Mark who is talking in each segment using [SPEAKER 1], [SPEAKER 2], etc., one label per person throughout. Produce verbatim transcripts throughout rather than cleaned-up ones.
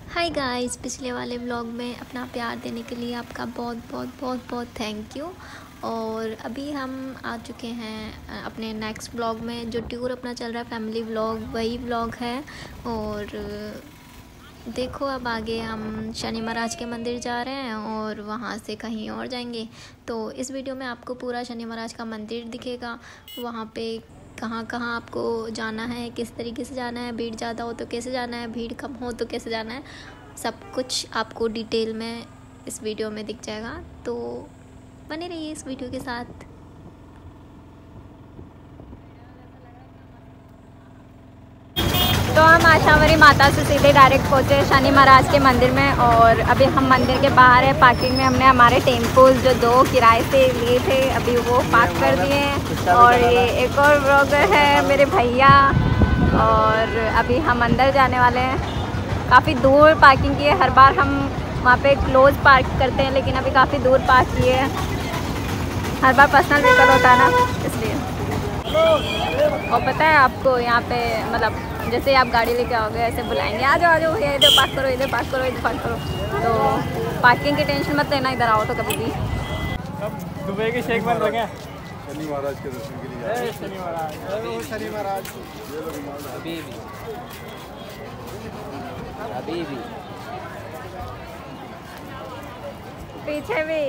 [SPEAKER 1] Hi guys, पिछले वाले vlog में अपना प्यार देने के लिए आपका बहुत बहुत बहुत बहुत थैंक यू। और अभी हम आ चुके हैं अपने नेक्स्ट व्लॉग में। जो टूर अपना चल रहा है फैमिली व्लॉग, वही व्लॉग है। और देखो अब आगे हम शनि महाराज के मंदिर जा रहे हैं और वहाँ से कहीं और जाएंगे। तो इस वीडियो में आपको पूरा शनि महाराज का मंदिर दिखेगा। वहाँ पे कहाँ कहाँ आपको जाना है, किस तरीके से जाना है, भीड़ ज़्यादा हो तो कैसे जाना है, भीड़ कम हो तो कैसे जाना है, सब कुछ आपको डिटेल में इस वीडियो में दिख जाएगा। तो बने रहिए इस वीडियो के साथ।
[SPEAKER 2] तो हम आशावरी माता से सीधे डायरेक्ट पहुँचे शनि महाराज के मंदिर में। और अभी हम मंदिर के बाहर है, पार्किंग में हमने हमारे टेम्पोज जो दो किराए से लिए थे अभी वो पार्क कर दिए हैं। और ये एक और ब्लॉगर है मेरे भैया। और अभी हम अंदर जाने वाले हैं। काफ़ी दूर पार्किंग की है, हर बार हम वहाँ पे क्लोज पार्क करते हैं लेकिन अभी काफ़ी दूर पार्क किए हैं। हर बार पर्सनल व्हीकल होता है ना, इसलिए। और पता है आपको यहाँ पे मतलब जैसे आप गाड़ी लेके आओगे ऐसे बुलाएंगे, आ जाओ आ जाओ भैया, इधर पार्क करो, इधर पार्क करो, इधर पार्क करो। तो पार्किंग की टेंशन मत लेना, इधर आओ तो कभी भी।
[SPEAKER 3] अब दुबई के शेख बन लगे
[SPEAKER 4] शनि महाराज के दर्शन के लिए।
[SPEAKER 3] शनि महाराज
[SPEAKER 4] शनि महाराज
[SPEAKER 3] अभी भी अभी भी
[SPEAKER 2] पीछे भी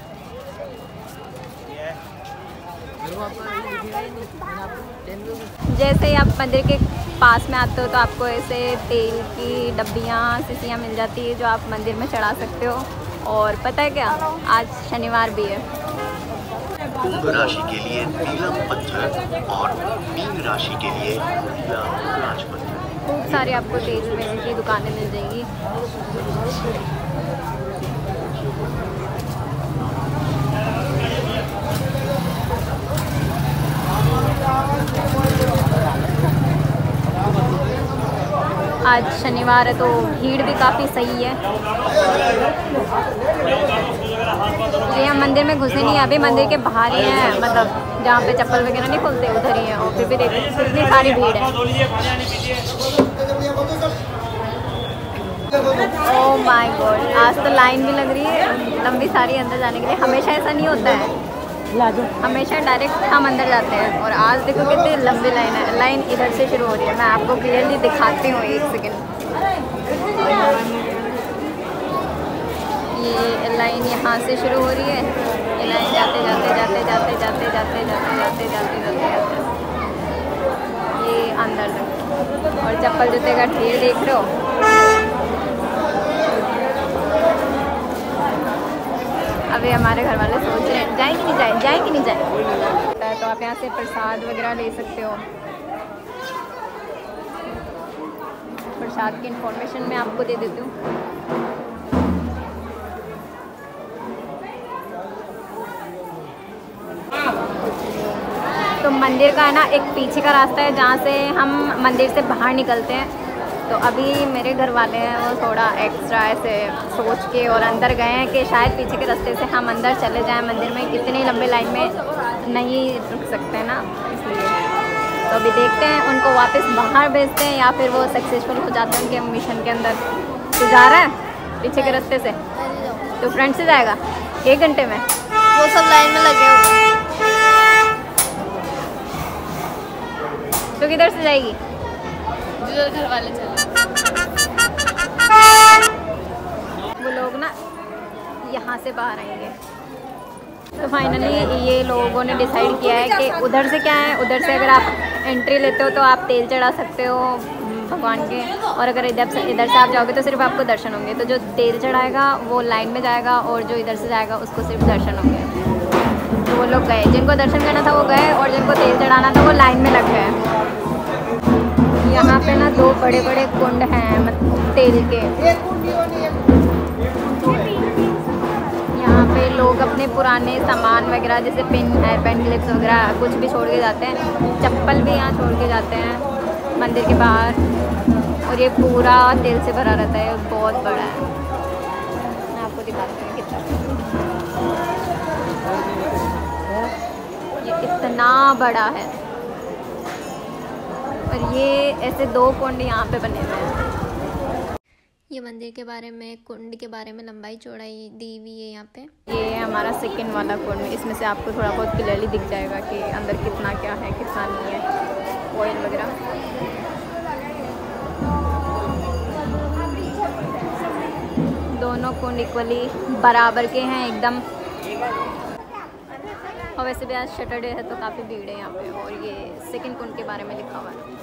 [SPEAKER 2] जैसे ही आप मंदिर के पास में आते हो तो आपको ऐसे तेल की डब्बियाँ शीशियाँ मिल जाती है जो आप मंदिर में चढ़ा सकते हो। और पता है क्या, आज शनिवार भी है।
[SPEAKER 5] कुंभ राशि के लिए नीलम पत्थर और मीन राशि के लिए नीला राजपत्थर।
[SPEAKER 2] खूब सारी आपको तेल वेल की दुकानें मिल जाएंगी। आज शनिवार है तो भीड़ भी काफ़ी सही है। ये हम मंदिर में घुसे नहीं, अभी मंदिर के बाहर ही हैं, मतलब जहाँ पे चप्पल वगैरह नहीं खुलते उधर ही है। और फिर भी देखो कितनी सारी भीड़ है। ओह माय गॉड, आज तो लाइन भी लग रही है लंबी सारी अंदर जाने के लिए। हमेशा ऐसा नहीं होता है, हमेशा डायरेक्ट हम अंदर जाते हैं। और आज देखो कितनी लंबी लाइन है। लाइन इधर से शुरू हो रही है, मैं आपको क्लियरली दिखाती हूँ, एक सेकेंड। ये लाइन यहाँ से शुरू हो रही है, ये लाइन जाते जाते जाते जाते जाते जाते जाते जाते जाते जाते जाते ये अंदर तक। और चप्पल जूते का ढेर देख रहे हो। अभी हमारे घर वाले सोच रहे हैं जाए कि नहीं जाए, जाए कि नहीं जाए। तो आप यहाँ से प्रसाद वगैरह ले सकते हो। प्रसाद की इंफॉर्मेशन मैं आपको दे देती हूँ। तो मंदिर का है ना एक पीछे का रास्ता है जहाँ से हम मंदिर से बाहर निकलते हैं। तो अभी मेरे घर वाले हैं वो थोड़ा एक्स्ट्रा ऐसे सोच के और अंदर गए हैं कि शायद पीछे के रास्ते से हम अंदर चले जाएं मंदिर में। कितनी लंबी लाइन में नहीं रुक सकते ना, इसलिए। तो अभी देखते हैं उनको वापस बाहर भेजते हैं या फिर वो सक्सेसफुल हो जाते हैं उनके मिशन के अंदर। तो जा रहा है पीछे के रास्ते से, तो फ्रंट से जाएगा एक घंटे में।
[SPEAKER 1] वो सब लाइन में लगे होते हैं।
[SPEAKER 2] तो किधर से जाएगी?
[SPEAKER 1] जिधर घर वाले चले।
[SPEAKER 2] वो लोग ना यहाँ से बाहर आएंगे। तो फाइनली ये लोगों ने डिसाइड किया है कि उधर से क्या है, उधर से अगर आप एंट्री लेते हो तो आप तेल चढ़ा सकते हो भगवान के। और अगर इधर से इधर से आप जाओगे तो सिर्फ आपको दर्शन होंगे। तो जो तेल चढ़ाएगा वो लाइन में जाएगा और जो इधर से जाएगा उसको सिर्फ दर्शन होंगे। तो वो लोग गए, जिनको दर्शन करना था वो गए और जिनको तेल चढ़ाना था वो लाइन में लग गए। यहाँ पे ना दो बड़े बड़े कुंड हैं मतलब तेल के। यहाँ पे लोग अपने पुराने सामान वगैरह जैसे पिन है, पेन क्लिप्स वगैरह कुछ भी छोड़ के जाते हैं। चप्पल भी यहाँ छोड़ के जाते हैं मंदिर के बाहर। और ये पूरा तेल से भरा रहता है, बहुत बड़ा है। मैं आपको दिखाती हूँ कितना, ये इतना बड़ा है। और ये ऐसे दो कुंड यहाँ पे बने हुए हैं।
[SPEAKER 1] ये मंदिर के बारे में, कुंड के बारे में लंबाई चौड़ाई दी हुई है यहाँ पे।
[SPEAKER 2] ये है हमारा सेकंड वाला कुंड, इसमें से आपको थोड़ा बहुत क्लियरली दिख जाएगा कि अंदर कितना क्या है कितना नहीं है, ऑयल वगैरह। दोनों कुंड इक्वली बराबर के हैं एकदम। और वैसे भी आज सैटरडे है तो काफ़ी भीड़ है यहाँ पे। और ये सेकंड कुंड के बारे में लिखा हुआ है,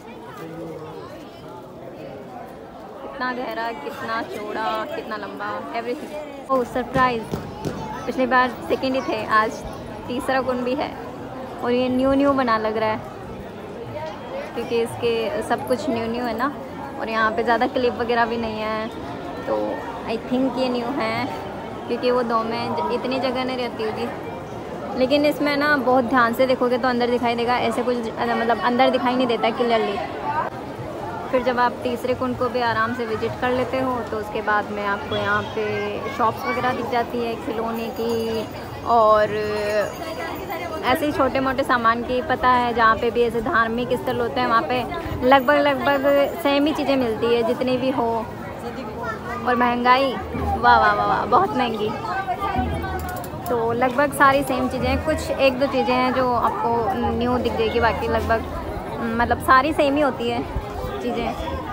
[SPEAKER 2] कितना गहरा, कितना चौड़ा, कितना लंबा, एवरीथिंग। ओह सरप्राइज, पिछली बार सेकंड ही थे, आज तीसरा कुंड भी है। और ये न्यू न्यू बना लग रहा है क्योंकि इसके सब कुछ न्यू न्यू है ना। और यहाँ पे ज़्यादा क्लिप वगैरह भी नहीं है, तो आई थिंक ये न्यू है क्योंकि वो दो में इतनी जगह नहीं रहती होगी। लेकिन इसमें ना बहुत ध्यान से देखोगे तो अंदर दिखाई देगा, ऐसे कुछ मतलब अंदर दिखाई नहीं देता क्लियरली। फिर जब आप तीसरे कुंड को भी आराम से विजिट कर लेते हो तो उसके बाद में आपको यहाँ पे शॉप्स वगैरह दिख जाती है खिलौने की और ऐसे ही छोटे मोटे सामान की। पता है जहाँ पे भी ऐसे धार्मिक स्थल होते हैं वहाँ पे लगभग लगभग सेम ही चीज़ें मिलती है जितनी भी हो। और महंगाई वाह वाह वाह वाह बहुत महंगी, तो लगभग सारी सेम चीज़ें, कुछ एक दो चीज़ें हैं जो आपको न्यू दिख जाएगी, बाकी लगभग मतलब सारी सेम ही होती है चीज़ें।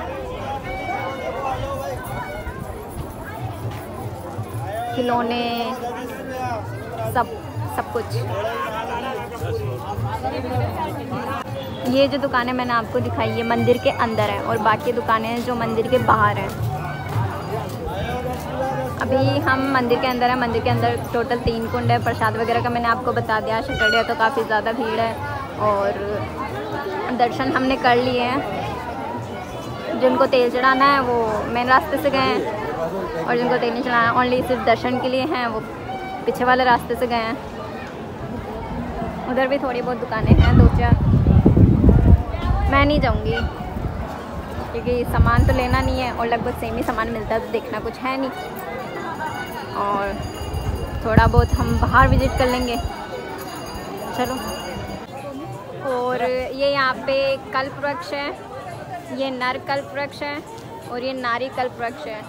[SPEAKER 2] खिलौने सब सब कुछ। ये जो दुकानें मैंने आपको दिखाई है मंदिर के अंदर है और बाकी दुकानें जो मंदिर के बाहर हैं। अभी हम मंदिर के अंदर है। मंदिर के अंदर टोटल तीन कुंड है। प्रसाद वगैरह का मैंने आपको बता दिया, सैटरडे है तो काफ़ी ज़्यादा भीड़ है। और दर्शन हमने कर लिए हैं। जिनको तेल चढ़ाना है वो मेन रास्ते से गए हैं और जिनको तेल नहीं चढ़ाना है ओनली सिर्फ दर्शन के लिए हैं वो पीछे वाले रास्ते से गए हैं। उधर भी थोड़ी बहुत दुकानें हैं, दो चार। मैं नहीं जाऊंगी क्योंकि सामान तो लेना नहीं है और लगभग सेम ही सामान मिलता है तो देखना कुछ है नहीं। और थोड़ा बहुत हम बाहर विजिट कर लेंगे, चलो। और ये यहाँ पे कल्प वृक्ष है, ये नर कल्प वृक्ष है और ये नारी कल्प वृक्ष है।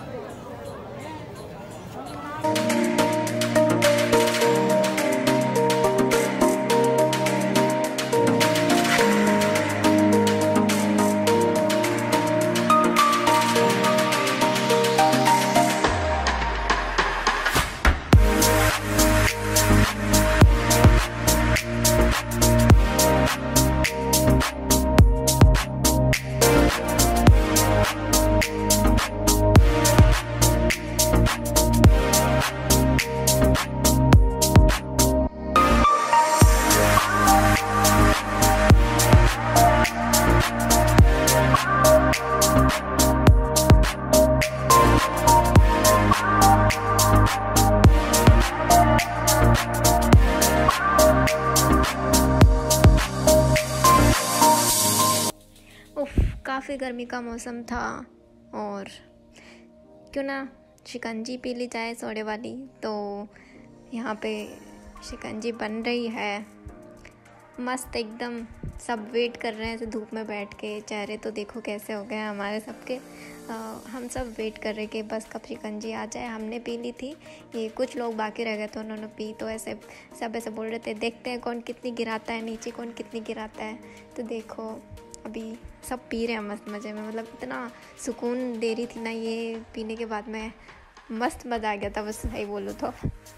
[SPEAKER 1] काफ़ी गर्मी का मौसम था और क्यों ना शिकंजी पी ली जाए सोडे वाली। तो यहाँ पे शिकंजी बन रही है मस्त एकदम। सब वेट कर रहे हैं ऐसे धूप में बैठ के। चेहरे तो देखो कैसे हो गए हमारे सबके। आ, हम सब वेट कर रहे कि बस कब शिकंजी आ जाए। हमने पी ली थी, ये कुछ लोग बाकी रह गए तो उन्होंने पी। तो ऐसे सब ऐसे बोल रहे थे देखते हैं कौन कितनी गिराता है नीचे, कौन कितनी गिराता है। तो देखो अभी सब पी रहे हैं मस्त मज़े में। मतलब इतना सुकून दे रही थी ना ये पीने के बाद में, मस्त मज़ा आ गया था बस सही बोलूँ तो।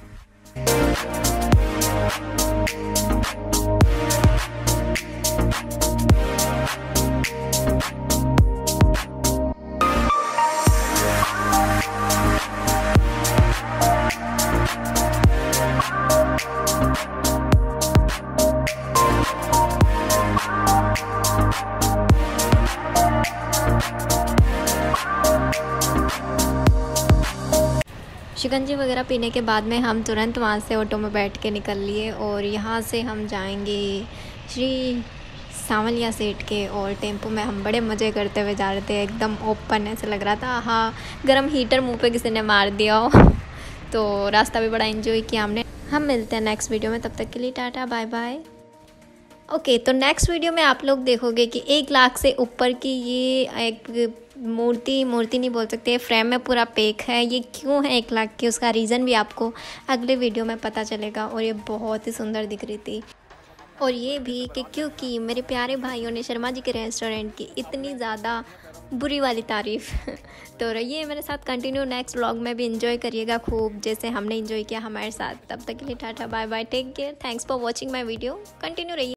[SPEAKER 1] शिकंजी वगैरह पीने के बाद में हम तुरंत वहाँ से ऑटो में बैठ के निकल लिए और यहाँ से हम जाएंगे श्री सांवलिया सेठ के। और टेम्पो में हम बड़े मज़े करते हुए जा रहे थे, एकदम ओपन ऐसे लग रहा था हाँ गरम हीटर मुंह पे किसी ने मार दिया हो। तो रास्ता भी बड़ा एंजॉय किया हमने। हम मिलते हैं नेक्स्ट वीडियो में, तब तक के लिए tata bye bye. Okay okay, तो नेक्स्ट वीडियो में आप लोग देखोगे कि एक लाख से ऊपर की ये एक मूर्ति मूर्ति नहीं बोल सकते, फ्रेम में पूरा पैक है। ये क्यों है एक लाख की, उसका रीज़न भी आपको अगले वीडियो में पता चलेगा। और ये बहुत ही सुंदर दिख रही थी। और ये भी कि क्योंकि मेरे प्यारे भाइयों ने शर्मा जी के रेस्टोरेंट की इतनी ज़्यादा बुरी वाली तारीफ़ तो रहिए मेरे साथ कंटिन्यू, नेक्स्ट व्लॉग में भी इंजॉय करिएगा खूब, जैसे हमने इंजॉय किया हमारे साथ। तब तक के लिए tata bye bye, take care, thanks for watching my video, continue रहिए।